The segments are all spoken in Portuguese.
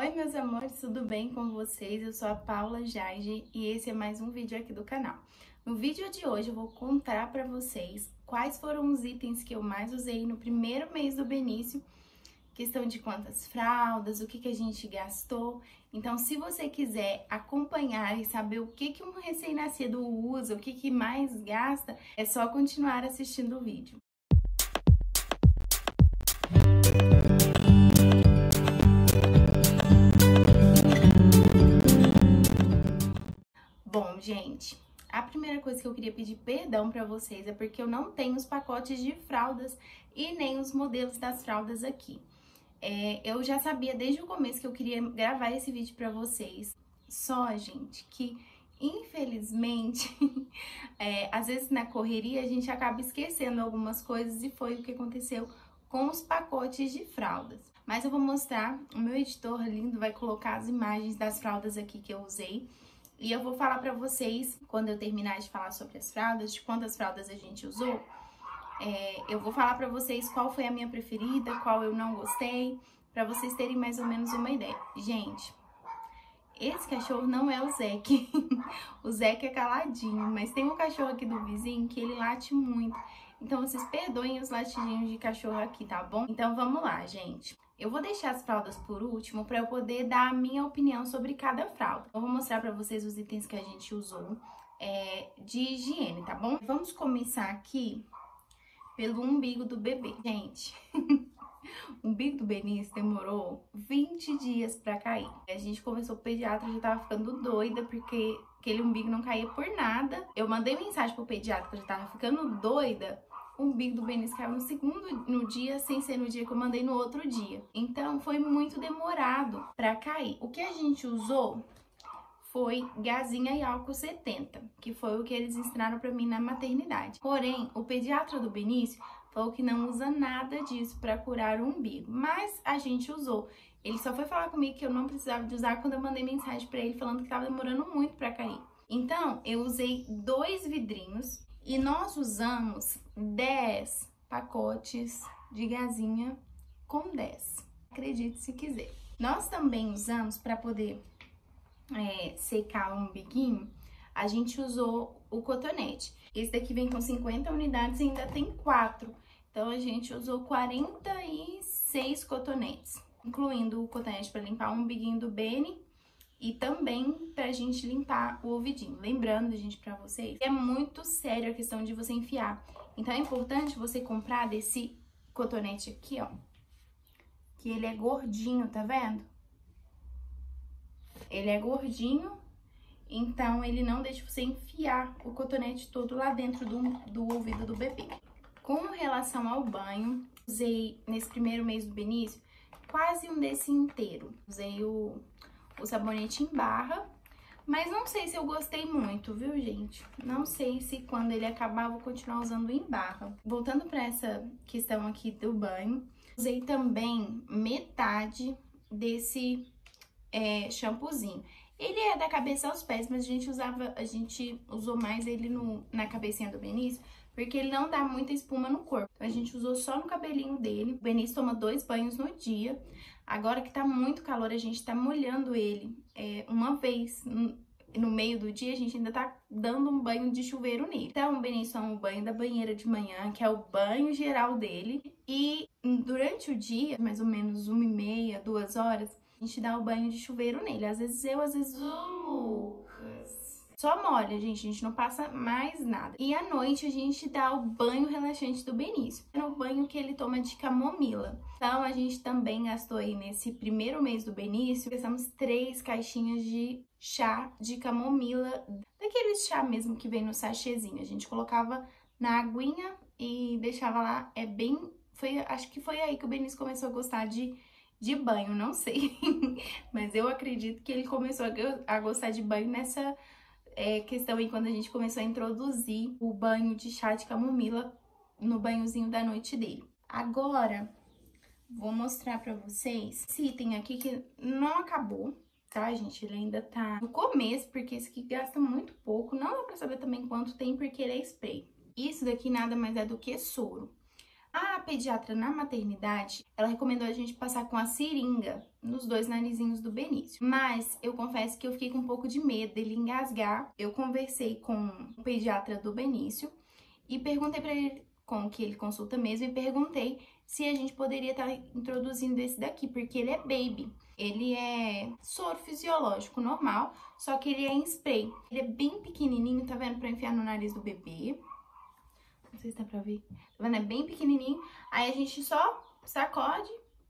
Oi, meus amores, tudo bem com vocês? Eu sou a Paula Jaige e esse é mais um vídeo aqui do canal. No vídeo de hoje eu vou contar pra vocês quais foram os itens que eu mais usei no primeiro mês do Benício, questão de quantas fraldas, o que a gente gastou. Então, se você quiser acompanhar e saber o que um recém-nascido usa, o que mais gasta, é só continuar assistindo o vídeo. Bom, gente, a primeira coisa que eu queria pedir perdão pra vocês é porque eu não tenho os pacotes de fraldas e nem os modelos das fraldas aqui. Eu já sabia desde o começo que eu queria gravar esse vídeo pra vocês. Só, gente, que infelizmente, às vezes na correria a gente acaba esquecendo algumas coisas e foi o que aconteceu com os pacotes de fraldas. Mas eu vou mostrar, o meu editor lindo vai colocar as imagens das fraldas aqui que eu usei. E eu vou falar pra vocês, quando eu terminar de falar sobre as fraldas, de quantas fraldas a gente usou, eu vou falar pra vocês qual foi a minha preferida, qual eu não gostei, pra vocês terem mais ou menos uma ideia. Gente, esse cachorro não é o Zeque, o Zeque é caladinho, mas tem um cachorro aqui do vizinho que ele late muito. Então vocês perdoem os latidinhos de cachorro aqui, tá bom? Então vamos lá, gente. Eu vou deixar as fraldas por último para eu poder dar a minha opinião sobre cada fralda. Eu vou mostrar para vocês os itens que a gente usou de higiene, tá bom? Vamos começar aqui pelo umbigo do bebê. Gente, o umbigo do Benício demorou 20 dias para cair. A gente conversou com o pediatra, já tava ficando doida porque aquele umbigo não caía por nada. Eu mandei mensagem pro pediatra que eu já tava ficando doida. O umbigo do Benício caiu no dia, sem ser no dia que eu mandei no outro dia. Então, foi muito demorado pra cair. O que a gente usou foi gazinha e álcool 70, que foi o que eles ensinaram pra mim na maternidade. Porém, o pediatra do Benício falou que não usa nada disso pra curar o umbigo, mas a gente usou. Ele só foi falar comigo que eu não precisava de usar quando eu mandei mensagem pra ele falando que tava demorando muito pra cair. Então, eu usei 2 vidrinhos. E nós usamos 10 pacotes de gazinha com 10. Acredite se quiser. Nós também usamos para poder secar o umbiguinho, a gente usou o cotonete. Esse daqui vem com 50 unidades e ainda tem 4. Então a gente usou 46 cotonetes, incluindo o cotonete para limpar o umbiguinho do Beni. E também pra gente limpar o ouvidinho. Lembrando, gente, pra vocês, é muito sério a questão de você enfiar. Então é importante você comprar desse cotonete aqui, ó. Que ele é gordinho, tá vendo? Ele é gordinho, então ele não deixa você enfiar o cotonete todo lá dentro do ouvido do bebê. Com relação ao banho, usei nesse primeiro mês do Benício quase um desse inteiro. Usei o sabonete em barra, mas não sei se eu gostei muito, viu, gente? Não sei se quando ele acabar eu vou continuar usando em barra. Voltando para essa questão aqui do banho, usei também metade desse shampoozinho. Ele é da cabeça aos pés, mas a gente usou mais ele na cabecinha do Benício, porque ele não dá muita espuma no corpo. Então, a gente usou só no cabelinho dele. O Benício toma 2 banhos no dia. Agora que tá muito calor, a gente tá molhando ele uma vez no meio do dia, a gente ainda tá dando um banho de chuveiro nele. Então, o Benício toma o banho da banheira de manhã, que é o banho geral dele. E durante o dia, mais ou menos 1h30, 2 horas, a gente dá o banho de chuveiro nele. Às vezes eu, às vezes o Lucas. Só molha, gente, a gente não passa mais nada. E à noite a gente dá o banho relaxante do Benício. É o banho que ele toma de camomila. Então a gente também gastou aí nesse primeiro mês do Benício, gastamos 3 caixinhas de chá de camomila. Daqueles chá mesmo que vem no sachêzinho. A gente colocava na aguinha e deixava lá, acho que foi aí que o Benício começou a gostar de banho, não sei. Mas eu acredito que ele começou a gostar de banho nessa questão aí, quando a gente começou a introduzir o banho de chá de camomila no banhozinho da noite dele. Agora, vou mostrar pra vocês esse item aqui que não acabou, tá, gente? Ele ainda tá no começo, porque esse aqui gasta muito pouco. Não dá pra saber também quanto tem, porque ele é spray. Isso daqui nada mais é do que soro. A pediatra na maternidade, ela recomendou a gente passar com a seringa nos 2 narizinhos do Benício. Mas eu confesso que eu fiquei com um pouco de medo dele engasgar. Eu conversei com o pediatra do Benício e perguntei para ele, com o que ele consulta mesmo, e perguntei se a gente poderia estar introduzindo esse daqui, porque ele é baby. Ele é soro fisiológico normal, só que ele é em spray. Ele é bem pequenininho, tá vendo? Pra enfiar no nariz do bebê. Não sei se dá pra ver. Tá vendo? É bem pequenininho. Aí a gente só sacode,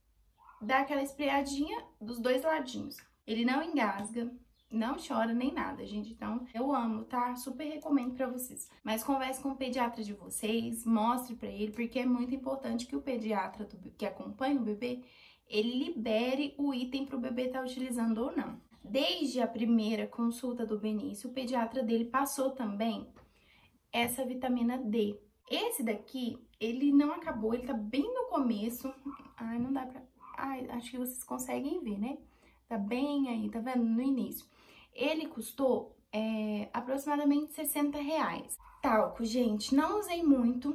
dá aquela espraiadinha dos 2 ladinhos. Ele não engasga, não chora nem nada, gente. Então, eu amo, tá? Super recomendo pra vocês. Mas converse com o pediatra de vocês, mostre pra ele, porque é muito importante que o pediatra que acompanha o bebê, ele libere o item pro bebê estar utilizando ou não. Desde a primeira consulta do Benício, o pediatra dele passou também essa vitamina D. Esse daqui, ele não acabou, ele tá bem no começo. Ai, não dá pra... Ai, acho que vocês conseguem ver, né? Tá bem aí, tá vendo? No início. Ele custou aproximadamente R$60. Talco, gente, não usei muito,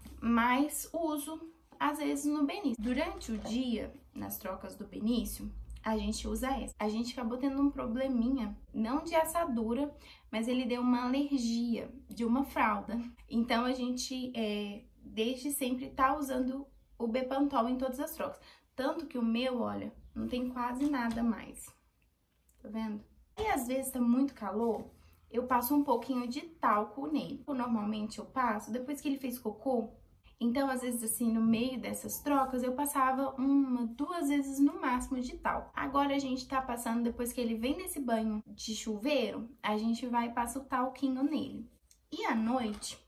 mas uso às vezes no Benício. Durante o dia, nas trocas do Benício, a gente usa essa. A gente acabou tendo um probleminha, não de assadura, mas ele deu uma alergia de uma fralda. Então a gente, desde sempre, tá usando o Bepantol em todas as trocas. Tanto que o meu, olha, não tem quase nada mais. Tá vendo? E às vezes tá muito calor, eu passo um pouquinho de talco nele. Normalmente eu passo depois que ele fez cocô. Então, às vezes, assim, no meio dessas trocas, eu passava 1, 2 vezes no máximo de talco. Agora, a gente tá passando, depois que ele vem nesse banho de chuveiro, a gente vai e passa o talquinho nele. E à noite,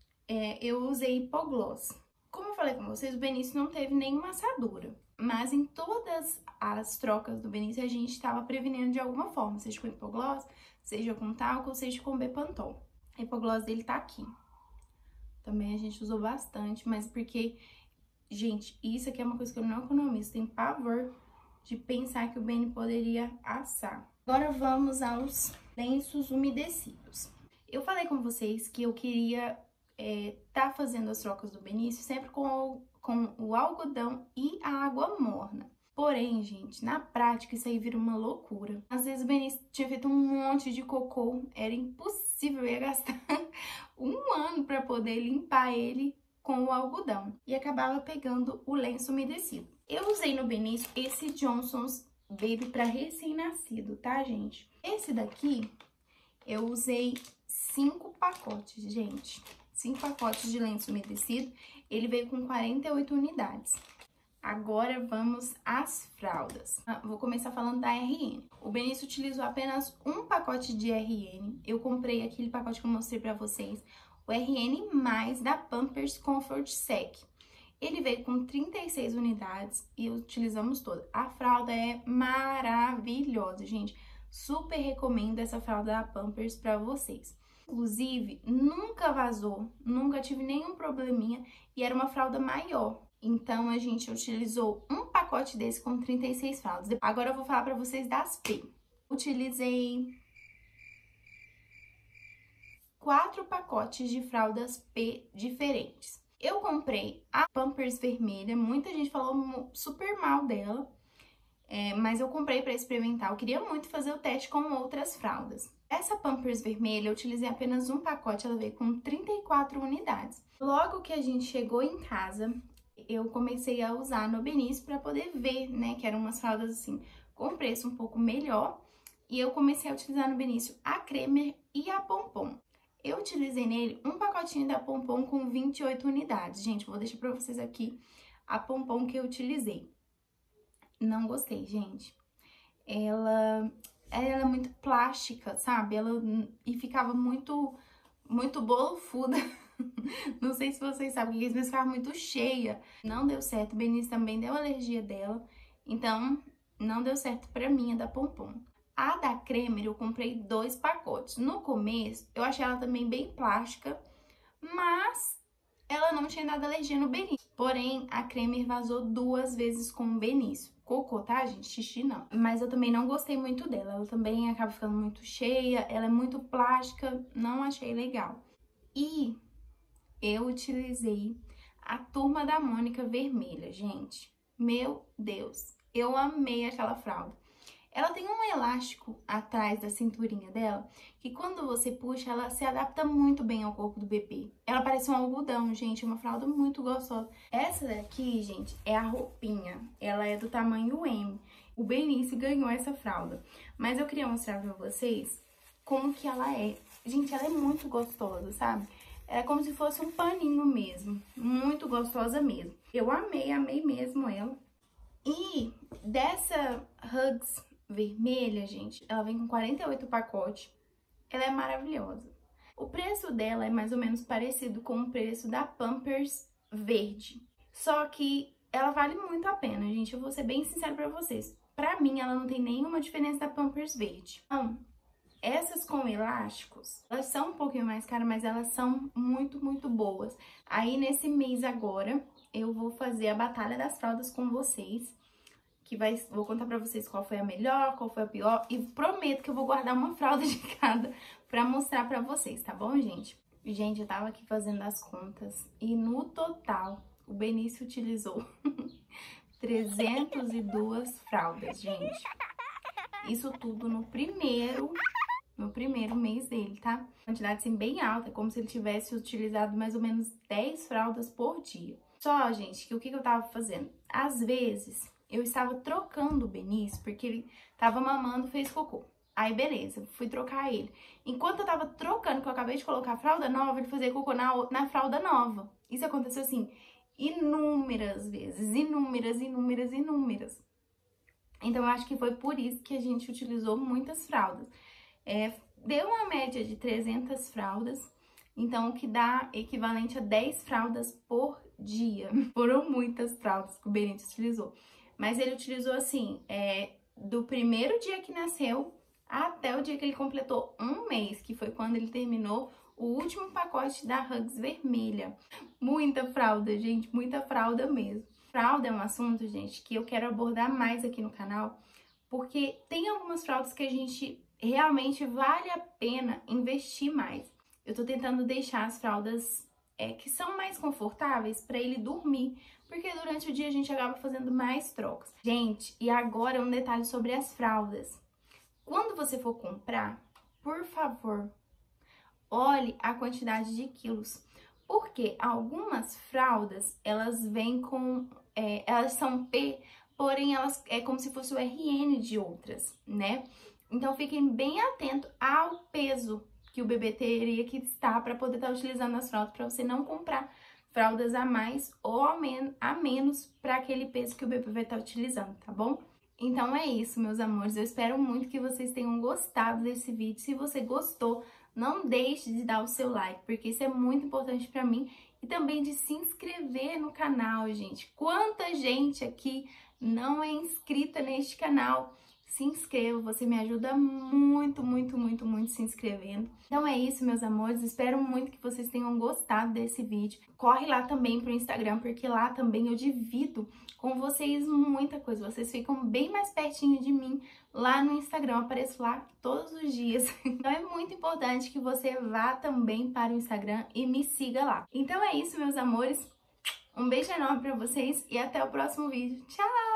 eu usei hipogloss. Como eu falei com vocês, o Benício não teve nenhuma assadura. Mas em todas as trocas do Benício, a gente estava prevenindo de alguma forma. Seja com hipogloss, seja com talco, ou seja com Bepantol. A hipogloss dele tá aqui. Também a gente usou bastante, mas porque, gente, isso aqui é uma coisa que eu não economizo. Tenho pavor de pensar que o Beni poderia assar. Agora vamos aos lenços umedecidos. Eu falei com vocês que eu queria tá fazendo as trocas do Benício sempre com o algodão e a água morna. Porém, gente, na prática isso aí vira uma loucura. Às vezes o Benício tinha feito um monte de cocô, era impossível, eu ia gastar 1 ano para poder limpar ele com o algodão. E acabava pegando o lenço umedecido. Eu usei no Benício esse Johnson's Baby para recém-nascido, tá, gente? Esse daqui, eu usei 5 pacotes, gente. 5 pacotes de lenço umedecido. Ele veio com 48 unidades. Agora vamos às fraldas. Vou começar falando da RN. O Benício utilizou apenas um pacote de RN. Eu comprei aquele pacote que eu mostrei pra vocês. O RN mais da Pampers Comfort Sec. Ele veio com 36 unidades e utilizamos toda. A fralda é maravilhosa, gente. Super recomendo essa fralda da Pampers pra vocês. Inclusive, nunca vazou, nunca tive nenhum probleminha e era uma fralda maior. Então, a gente utilizou um pacote desse com 36 fraldas. Agora, eu vou falar pra vocês das P. Utilizei 4 pacotes de fraldas P diferentes. Eu comprei a Pampers vermelha, muita gente falou super mal dela, mas eu comprei pra experimentar. Eu queria muito fazer o teste com outras fraldas. Essa Pampers vermelha, eu utilizei apenas um pacote, ela veio com 34 unidades. Logo que a gente chegou em casa, eu comecei a usar no Benício para poder ver, né, que eram umas fraldas assim, com preço um pouco melhor. E eu comecei a utilizar no Benício a Cremer e a Pompom. Eu utilizei nele um pacotinho da Pompom com 28 unidades. Gente, vou deixar para vocês aqui a Pompom que eu utilizei. Não gostei, gente. Ela é muito plástica, sabe? E ficava muito bolofuda. Não sei se vocês sabem, porque às vezes ficava muito cheia. Não deu certo. O Benício também deu alergia dela. Então, não deu certo pra mim, a da Pompom. A da Cremer, eu comprei 2 pacotes. No começo, eu achei ela também bem plástica, mas ela não tinha dado alergia no Benício. Porém, a Cremer vazou 2 vezes com o Benício. Cocô, tá, gente? Xixi não. Mas eu também não gostei muito dela. Ela também acaba ficando muito cheia, ela é muito plástica, não achei legal. E eu utilizei a Turma da Mônica vermelha, gente. Meu Deus, eu amei aquela fralda. Ela tem um elástico atrás da cinturinha dela, que quando você puxa, ela se adapta muito bem ao corpo do bebê. Ela parece um algodão, gente, é uma fralda muito gostosa. Essa daqui, gente, é a roupinha. Ela é do tamanho M. O Benício ganhou essa fralda. Mas eu queria mostrar pra vocês como que ela é. Gente, ela é muito gostosa, sabe? É como se fosse um paninho mesmo. Muito gostosa mesmo. Eu amei mesmo ela. E dessa Hugs vermelha, gente, ela vem com 48 pacotes. Ela é maravilhosa. O preço dela é mais ou menos parecido com o preço da Pampers verde. Só que ela vale muito a pena, gente. Eu vou ser bem sincera pra vocês. Pra mim, ela não tem nenhuma diferença da Pampers verde. Então, essas com elásticos, elas são um pouquinho mais caras, mas elas são muito boas. Aí, nesse mês agora, eu vou fazer a Batalha das Fraldas com vocês. Vou contar pra vocês qual foi a melhor, qual foi a pior. E prometo que eu vou guardar uma fralda de cada pra mostrar pra vocês, tá bom, gente? Gente, eu tava aqui fazendo as contas. E no total, o Benício utilizou 302 fraldas, gente. Isso tudo no primeiro mês dele, tá? Quantidade, assim, bem alta, como se ele tivesse utilizado mais ou menos 10 fraldas por dia. Só, gente, que o que eu tava fazendo? Às vezes, eu estava trocando o Benício, porque ele tava mamando, fez cocô. Aí, beleza, fui trocar ele. Enquanto eu tava trocando, que eu acabei de colocar a fralda nova, ele fazia cocô na fralda nova. Isso aconteceu, assim, inúmeras vezes, inúmeras. Então, eu acho que foi por isso que a gente utilizou muitas fraldas. Deu uma média de 300 fraldas, então o que dá equivalente a 10 fraldas por dia. Foram muitas fraldas que o Benício utilizou. Mas ele utilizou assim, do primeiro dia que nasceu até o dia que ele completou um mês, que foi quando ele terminou o último pacote da Hugs vermelha. Muita fralda, gente, muita fralda mesmo. Fralda é um assunto, gente, que eu quero abordar mais aqui no canal, porque tem algumas fraldas que a gente realmente vale a pena investir mais. Eu tô tentando deixar as fraldas que são mais confortáveis para ele dormir, porque durante o dia a gente acaba fazendo mais trocas. Gente, e agora um detalhe sobre as fraldas. Quando você for comprar, por favor, olhe a quantidade de quilos, porque algumas fraldas, elas vêm com, elas são P, porém elas é como se fosse o RN de outras, né? Então fiquem bem atentos ao peso que o bebê teria que estar para poder estar utilizando as fraldas, para você não comprar fraldas a mais ou a menos para aquele peso que o bebê vai estar utilizando, tá bom? Então é isso, meus amores. Eu espero muito que vocês tenham gostado desse vídeo. Se você gostou, não deixe de dar o seu like, porque isso é muito importante para mim. E também de se inscrever no canal, gente. Quanta gente aqui não é inscrita neste canal. Se inscreva, você me ajuda muito se inscrevendo. Então é isso, meus amores, espero muito que vocês tenham gostado desse vídeo. Corre lá também pro Instagram, porque lá também eu divido com vocês muita coisa. Vocês ficam bem mais pertinho de mim lá no Instagram, eu apareço lá todos os dias. Então é muito importante que você vá também para o Instagram e me siga lá. Então é isso, meus amores, um beijo enorme pra vocês e até o próximo vídeo. Tchau!